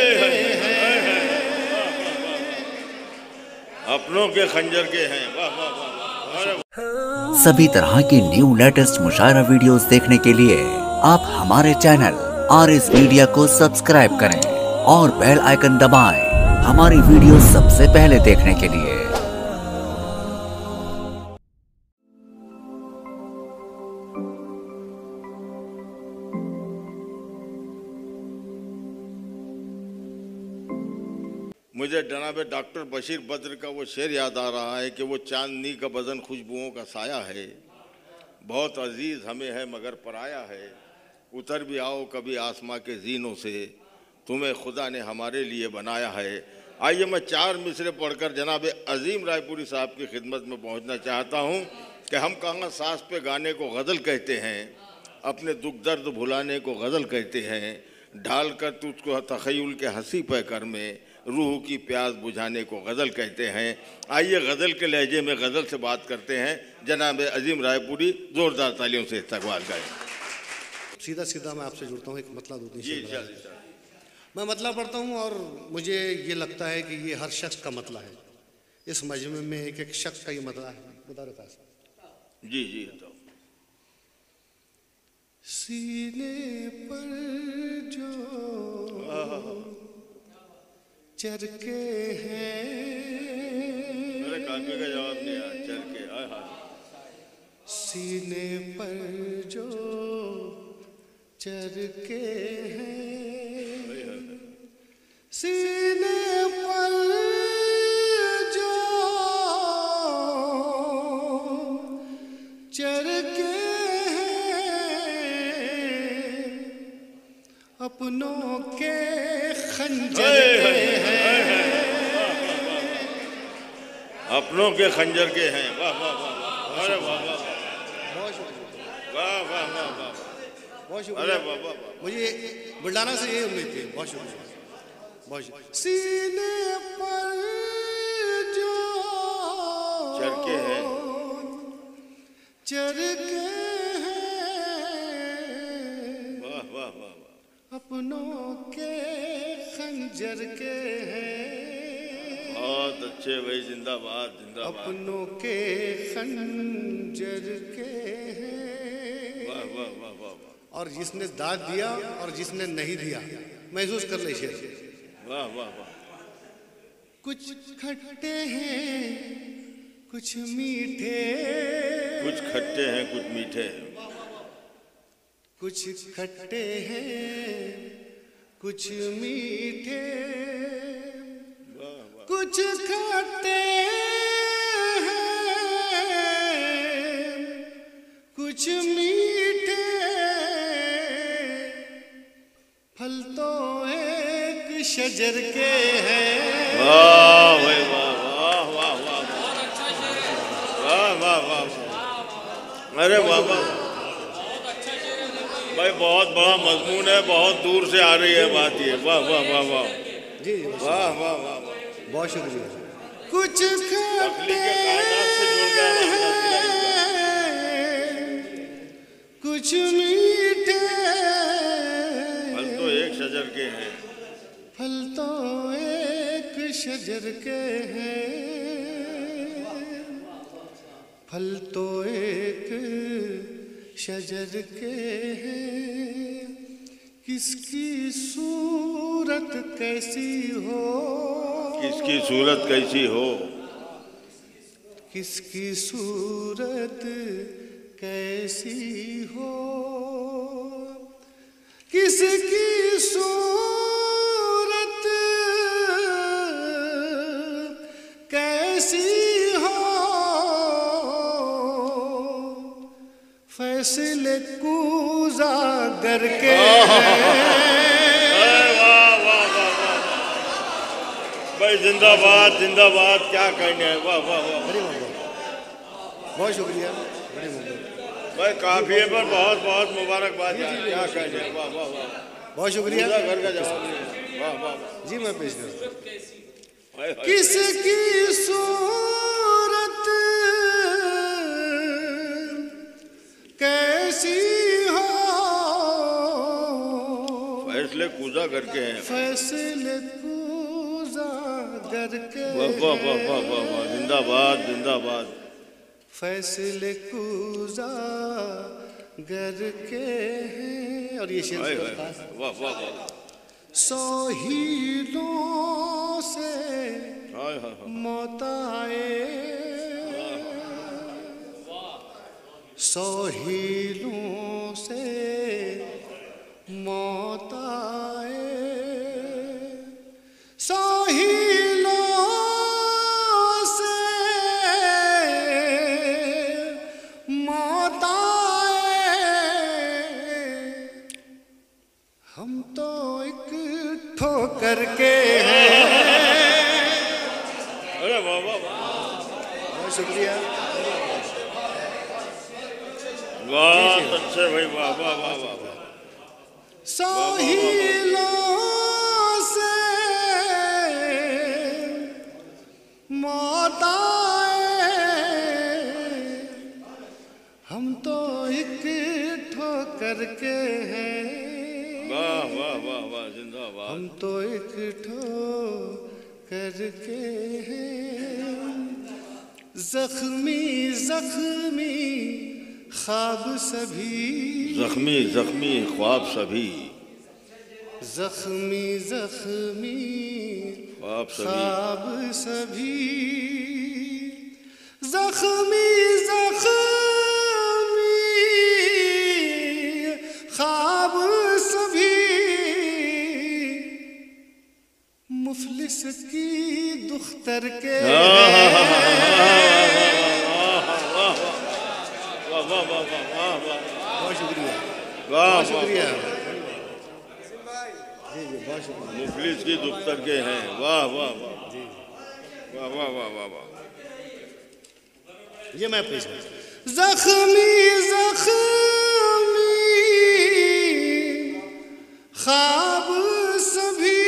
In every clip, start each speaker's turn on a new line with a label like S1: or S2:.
S1: हैं, अपनों के खंजर के हैं। वाह वाह वाह।
S2: सभी तरह की न्यू लेटेस्ट मुशायरा वीडियोस देखने के लिए आप हमारे चैनल RS मीडिया को सब्सक्राइब करें और बेल आइकन दबाएं हमारी वीडियो सबसे पहले देखने के लिए।
S1: मुझे जनाब डॉक्टर बशीर बद्र का वो शेर याद आ रहा है कि वो चांदनी का बदन खुशबुओं का साया है, बहुत अजीज हमें है मगर पराया है, उतर भी आओ कभी आसमां के जीनों से, तुम्हें खुदा ने हमारे लिए बनाया है। आइए मैं 4 मिसरे पढ़कर जनाब अजीम रायपुरी साहब की खिदमत में पहुंचना चाहता हूं कि हम कहाँ सांस पे गाने को गज़ल कहते हैं, अपने दुख दर्द भुलाने को गज़ल कहते हैं, ढाल कर तुझको तख़य्युल के हंसी पैकर में रूह की प्यास बुझाने को गज़ल कहते हैं। आइए गज़ल के लहजे में गज़ल से बात करते हैं। जनाब अजीम रायपुरी ज़ोरदार तालियों से इस्तकबाल करें।
S3: सीधा सीधा मैं आपसे जुड़ता हूँ, एक मतला दो तीन
S1: जी
S3: शेर बता दें। मैं मतला पढ़ता हूँ और मुझे ये लगता है कि ये हर शख्स का मतला है। इस मजमे में एक एक शख्स का ये मतला है। बता रहा था
S1: जी जी तो
S3: सीने पर जो चरके हैं,
S1: मेरे काफी का जवाब नहीं आया। चल के
S3: सीने पर जो चरके हैं, सीने पर जो चरके हैं, अपनों के खंजर के हैं,
S1: अपनों के खंजर के हैं। वाह वाह वाह। अरे वाह वाह
S3: बहुत शुक्रिया,
S1: वाह वाह वाह वाह।
S3: बहुत
S1: अरे
S3: शुक्रिया।
S1: वाह वाह वाह।
S3: मुझे बुल्डाना से ये उम्मीद थी। बहुत शुक्रिया, बहुत शुक्रिया। सीने पर जो
S1: चरके हैं,
S3: चरके हैं,
S1: वाह वाह वाह वाह।
S3: अपनों के खंजर के हैं,
S1: बहुत अच्छे भाई, जिंदाबाद जिंदाबाद।
S3: अपनों के खंजर के हैं।
S1: वाह वाह वाह वाह वाह।
S3: और जिसने दाद दिया और जिसने नहीं दिया महसूस कर ले शेर।
S1: वाह वाह वाह।
S3: कुछ खट्टे हैं कुछ मीठे,
S1: कुछ खट्टे हैं कुछ मीठे हैं,
S3: कुछ खट्टे हैं कुछ मीठे, कुछ खट्टे हैं कुछ मीठे, फल तो एक शजर के हैं।
S1: वाह भाई वाह वाह वाह वाह वाह वाह वाह। अरे वाह वाह भाई, बहुत बड़ा मजमून है, बहुत दूर से आ रही है बात ये। वाह वाह वाह वाह।
S3: जी
S1: वाह वाह वाह।
S3: बहुत शुक्रिया। कुछ खट्टे कुछ मीठे,
S1: फल तो एक शजर के हैं,
S3: फल तो एक शजर के हैं, फल तो एक शजर के हैं। किसकी सूरत कैसी हो,
S1: किसकी सूरत कैसी हो,
S3: किसकी सूरत कैसी हो, किसकी सूरत कैसी हो, फैसले कूजा गर के
S1: भाई जिंदाबाद जिंदाबाद। क्या कहने हैं। वाह वाह वाह।
S3: बहुत शुक्रिया, बड़ी मुबारक
S1: भाई काफिए पर बहुत बहुत मुबारकबाद। क्या कहने हैं। वाह वाह वाह।
S3: बहुत शुक्रिया।
S1: घर का जवाब नहीं है। वाह वाह
S3: जी मैं पेश करता हूं।
S1: वाह।
S3: किसकी सूरत कैसी हो,
S1: फैसले कूजा करके हैं।
S3: फैसले कूजा करके,
S1: वाह वाह वाह वाह वाह वाह, जिंदाबाद जिंदाबाद।
S3: फैसले कूजा करके हैं। और ये शेर
S1: वाह वाह वाह वाह।
S3: 100 हीलों से
S1: हाय हाय हाय।
S3: मौत आए, 100 हीलों से मौत आए, 100 हीलों से मौत आए, हम तो एक ठोकर के हैं।
S1: अरे वाह वाह वाह,
S3: बहुत शुक्रिया।
S1: बहुत अच्छे भाई, वाह वाह वाह वाह वाह।
S3: 100 हीलों से मौत आए, हम तो एक ठोकर के हैं।
S1: वाह वाह वाह वाह, जिंदाबाद।
S3: हम तो एक ठोकर के हैं। जख्मी जख्मी ख्वाब सभी,
S1: जख्मी जख्मी ख्वाब सभी,
S3: जख्मी जख्मी
S1: ख्वाब सभी,
S3: ख्वाब सभी, जख्मी जख्मी ख्वाब सभी, मुफलिस की दुख्तर के
S1: वाह वाह वाह वाह वाह वाह।
S3: बहुत शुक्रिया,
S1: वाह
S3: बहुत शुक्रिया। जी जी बहुत शुक्रिया।
S1: मुफलिस की दुख्तर के हैं। वाह वाह वाह वाह वाह वाह वाह वाह।
S3: ये मैं पेश कर, जख्मी जख्मी ख्वाब सभी,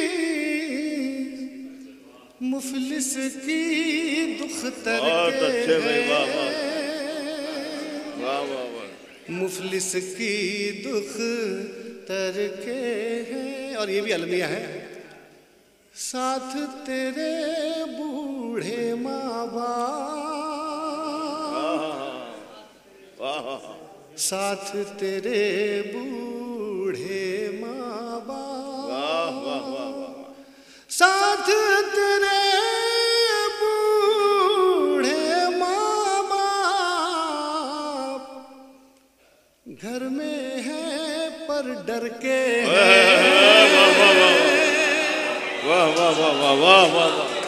S3: मुफलिस की दुख्तर
S1: बहुत
S3: के
S1: अच्छे भाई, वाह वाह
S3: हैं।
S1: वाह वाह वाह।
S3: मुफलिस की दुख तर के हैं। और ये भी अलमिया है, साथ तेरे बूढ़े माँ बाप, साथ तेरे बूढ़े माँ बाप, साथ तेरे बूढ़े माँ बाप, घर में है पर डर के
S1: वाह वाह वाह वाह वाह वाह।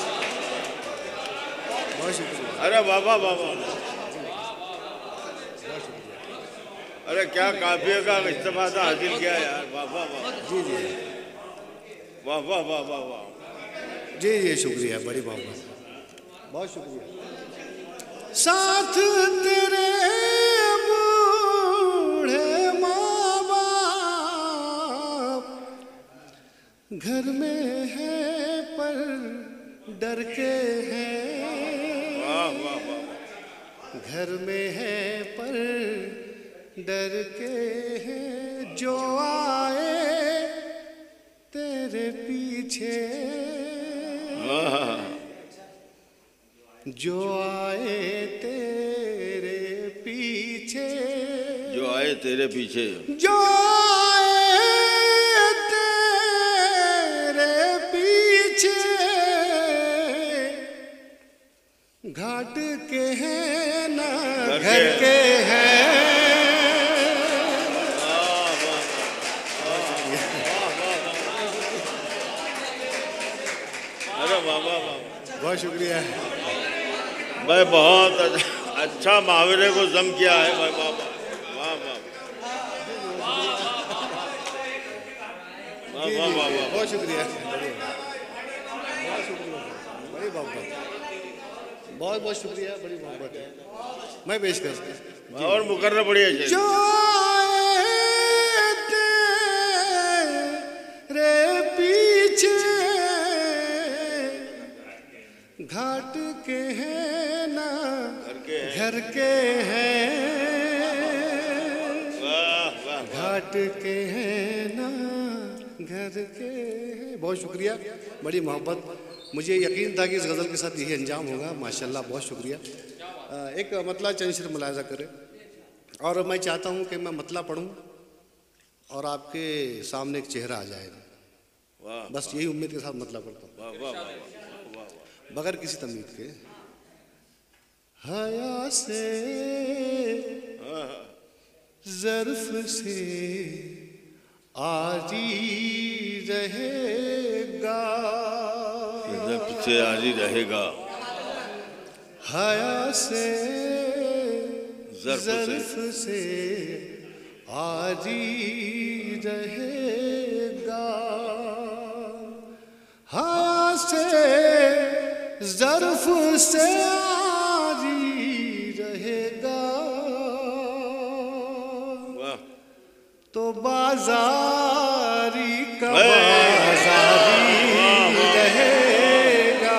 S3: बहुत शुक्रिया।
S1: अरे वाह वाह वाह वाह। अरे क्या काफिया का इस्तेमाल हासिल किया यार। वाह वाह वाह।
S3: जी जी
S1: वाह वाह वाह वाह वाह।
S3: जी जी शुक्रिया, बड़ी मोहब्बत, बहुत शुक्रिया। साथ तेरे बूढ़े माँ बाप, घर में है पर डर के हैं।
S1: वाह वाह वाह।
S3: घर में है पर डर के हैं, जो आए तेरे पीछे, जो आए तेरे पीछे,
S1: जो आए तेरे पीछे,
S3: जो आए तेरे पीछे, घाट के हैं ना घर के हैं।
S1: अरे वाह वाह वाह।
S3: बहुत शुक्रिया
S1: भाई, बहुत अच्छा मुहावरे को जम किया है भाई। वाह वाह वाह वाह वाह वाह वाह वाह।
S3: बहुत शुक्रिया, बहुत शुक्रिया, बड़ी मोहब्बत, बहुत बहुत शुक्रिया, बड़ी मोहब्बत है। मैं पेश करता हूँ
S1: और मुकर्रर बढ़िया है।
S3: जो आए तेरे पीछे, घाट के हैं ना घर के हैं,
S1: वाह वाह।
S3: घाट के हैं ना करके। बहुत शुक्रिया, बड़ी मोहब्बत। मुझे यकीन था कि इस गज़ल के साथ यही अंजाम होगा। माशाल्लाह, बहुत शुक्रिया। एक मतला चंद शेर मुलाहिज़ा करें, और मैं चाहता हूँ कि मैं मतला पढ़ूँ और आपके सामने एक चेहरा आ जाएगा।
S1: वाह,
S3: बस यही उम्मीद के साथ मतला पढ़ता हूँ,
S1: वाह वाह वाह वाह वाह।
S3: बगैर किसी तमीज़ के। हया से ज़र्फ़ से आरी रहेगा,
S1: पीछे आरी रहेगा।
S3: हया से
S1: ज़र्फ़
S3: से आरी रहेगा, हया से ज़र्फ़ से आरी रहेगा,
S1: वाह।
S3: तो बाजारी का बाजारी रहेगा।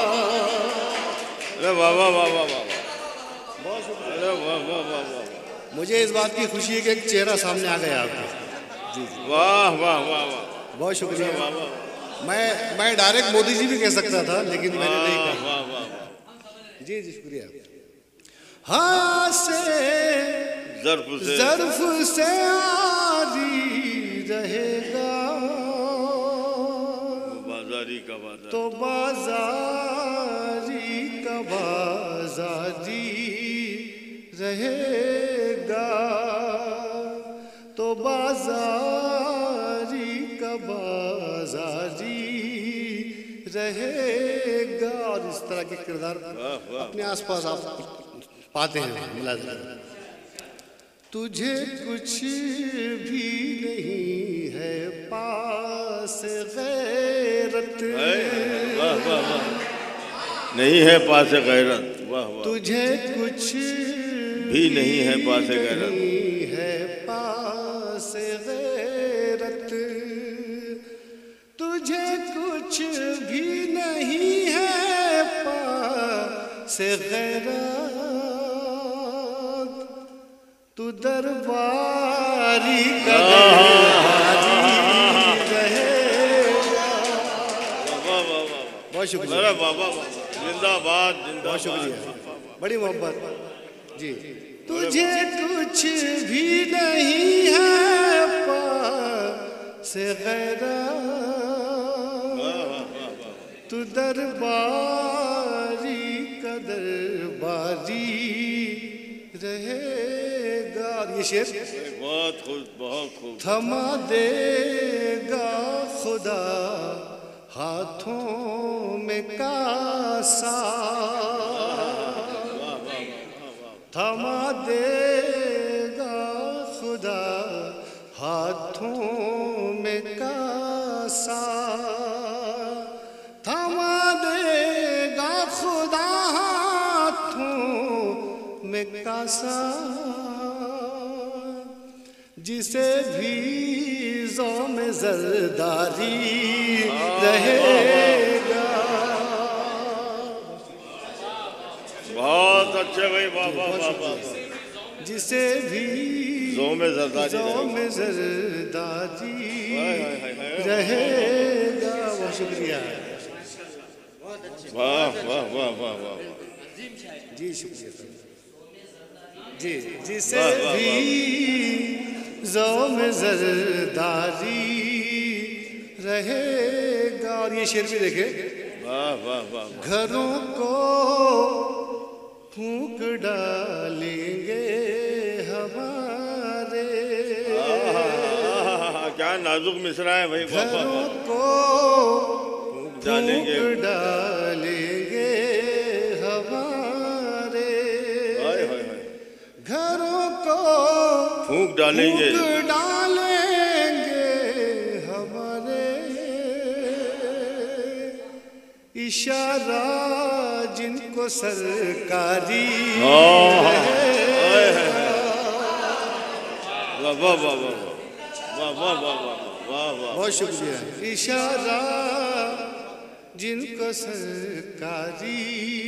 S1: अरे वाह वाह वाह वाह वाह। अरे वाह वाह वाह वाह।
S3: मुझे इस बात की खुशी है कि एक चेहरा सामने आ गया आपका। जी जी,
S1: वाह वाह वाह वाह।
S3: बहुत शुक्रिया।
S1: वाह वाह
S3: मैं डायरेक्ट मोदी जी भी कह सकता था, लेकिन मैंने नहीं कहा।
S1: वाह वाह।
S3: जी जी, शुक्रिया। हाँ से ज़र्फ़ से आरी रहेगा,
S1: बाजारी का बाजार।
S3: तो बाजारी का बाजारी रहेगा, तो बाजारी का बाजारी रहेगा। और इस तरह के किरदार अपने आसपास आप पाते हैं, मुलाज़ा। तुझे कुछ भी नहीं है पास गैरत,
S1: वाह वाह वाह। नहीं है पास गैरत। वाह वाह।
S3: तुझे कुछ
S1: भी नहीं है पास गैरत,
S3: नहीं है पास गैरत, तुझे कुछ भी नहीं है पास गैरत, तू दरबारी का दरबारी रहेगा।
S1: वाह वाह वाह।
S3: बहुत शुक्रिया,
S1: अरे वाह वाह वाह। जिंदाबाद
S3: बहुत
S1: जिंदाबाद।
S3: शुक्रिया, बड़ी मोहब्बत। जी, तुझे कुछ भी नहीं है पास गैरत, तू दरबारी का दरबारी रहेगा। ये शेर
S1: बहुत खूब बहुत खूब।
S3: थमा देगा खुदा हाथों में कासा, थमा देगा खुदा हाथों में कासा, थमा देगा खुदा हाथों में कासा, जिसे भी ज़ौम ज़रदारी रहेगा।
S1: बहुत अच्छे भाई। वाह वाह वाह वाह।
S3: जिसे भी
S1: ज़ौम ज़रदारी
S3: रहेगा। बहुत शुक्रिया।
S1: वाह वाह वाह वाह वाह।
S3: जी शुक्रिया जी। जिसे भी ज़ौम ज़रदारी रहेगा। और ये शेर भी देखे।
S1: वाह वाह वाह।
S3: घरों को फूंक डालेंगे हमारे,
S1: क्या नाजुक मिसरा है भाई।
S3: घरों को फूंक डालेंगे हमारे, घरों को
S1: फूंक डालेंगे
S3: हमारे, इशारा जिनको सरकारी
S1: वाह वाह वाह वाह वाह वाह वाह वाह वाह।
S3: बहुत शुक्रिया। इशारा जिनको सरकारी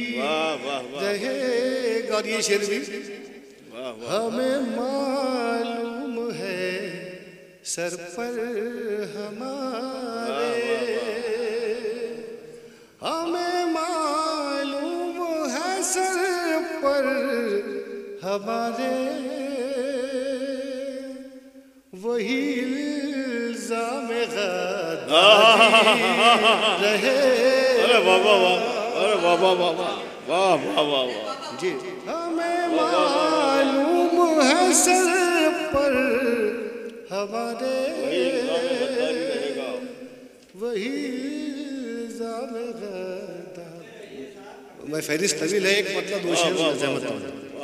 S3: रहेगा। और ये शेर भी हमें मालूम है सर पर हमारे, हमें मालूम है सर पर हमारे वही इल्जाम रहे।
S1: अरे बाबा वाह, अरे बाबा बाबा वाह वाह वाह वाह
S3: जी। हमें मालूम है सर पर हमारे वही इल्जाम गद्दार। मैं फहरिस्त तवील है, एक मतलब दो शेर में सहमत हूं।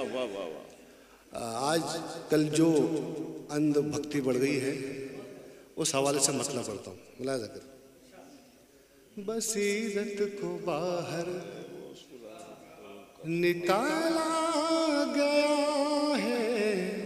S3: आज कल जो अंध भक्ति बढ़ गई है उस हवाले से मसला पढ़ता हूँ, मुलाहिजा कर। बसीरत को बाहर निकाला गया है,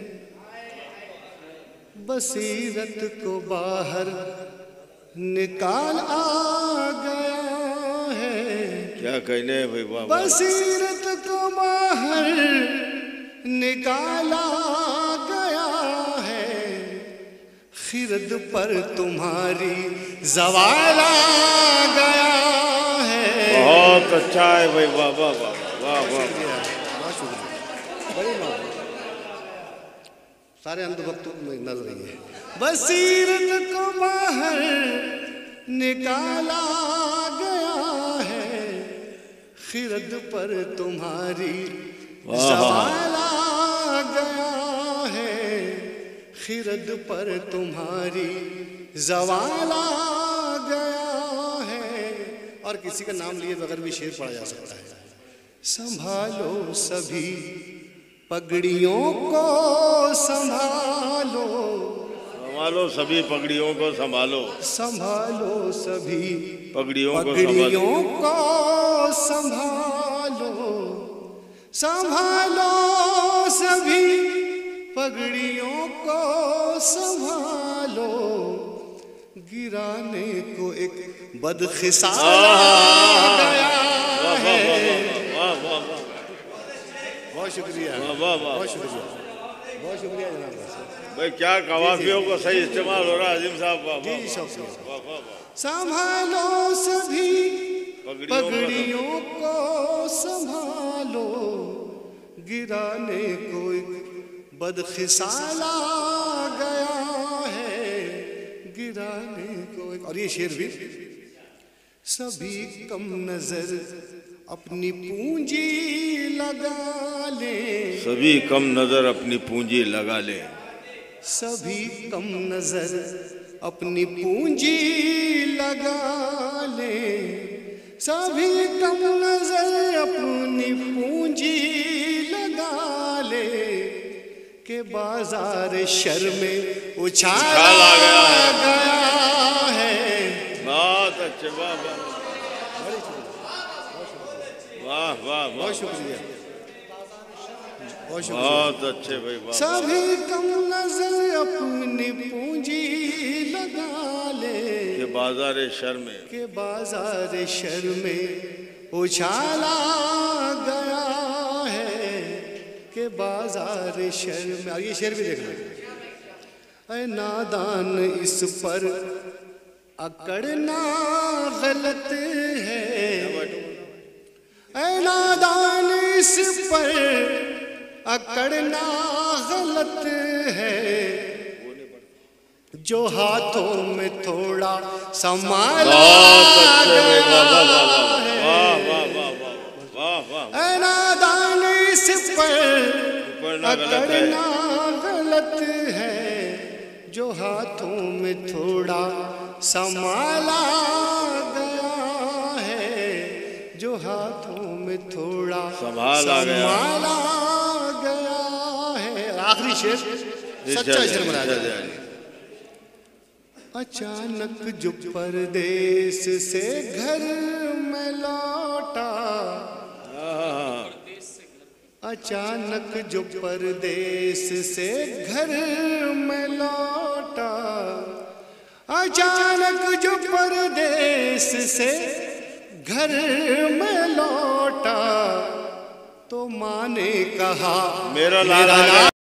S3: बसीरत को बाहर निकाला गया है।
S1: क्या कहने हैं भाई बाबा।
S3: बसीरत को बाहर निकाला गया है, खिरद पर तुम्हारी ज़वाल आ गया है।
S1: बहुत अच्छा है भाई बाबा वाह वाह वाह।
S3: बहुत शुक्रिया, बड़ी बात। सारे अंधभक्तों में नजर रही है। बसीरत को बाहर निकाला गया है, खिरद पर तुम्हारी ज़वाल आ गया है, खिरद पर तुम्हारी ज़वाल आ गया है। और किसी का नाम लिए बगैर भी शेर पढ़ा जा सकता है। संभालो सभी पगड़ियों को संभालो,
S1: संभालो सभी पगड़ियों को संभालो,
S3: संभालो सभी
S1: पगड़ियों को
S3: संभालो, संभालो सभी पगड़ियों को संभालो, गिराने को एक बदखिसाल गया है। बहुत शुक्रिया, बहुत शुक्रिया, बहुत शुक्रिया जनाब
S1: भाई। क्या कवाफियों को सही इस्तेमाल हो रहा है अजीम साहब।
S3: जी संभालो सभी पगड़ियों को संभालो, गिराने को एक बदखिसाल आ गया है, गिराने को एक। और ये शेर भी, सभी कम नजर अपनी पूंजी लगा ले,
S1: सभी कम नजर अपनी पूंजी लगा ले,
S3: सभी कम नजर अपनी पूंजी लगा ले, सभी कम नजर अपनी पूंजी लगा ले, के बाजार शर में उछाला गया है।
S1: बहुत अच्छे, वाह वाह वाह वाह,
S3: बहुत शुक्रिया, बहुत शुक्रिया,
S1: बहुत अच्छे भाई।
S3: सभी कम नजर अपनी पूंजी लगा ले,
S1: के बाजार शर में,
S3: के बाजार शर में उछाला गया है, के बाजार शर में। और ये शेर भी देखना, ऐ नादान इस पर अकड़ना गलत है, ऐ नादान इस पर अकड़ना गलत है, जो हाथों में थोड़ा संभाला गया है। ऐ नादान इस पर अकड़ना गलत है, जो हाथों में थोड़ा संभाला गया है, जो हाथों में थोड़ा संभाला गया है। आखिरी शेर सच्चा शेर बना दिया। अचानक जो परदेस से घर में लौटा, अचानक जो परदेस से घर में लौटा, अचानक जो परदेस से घर में लौटा, तो माँ ने कहा मेरा लाला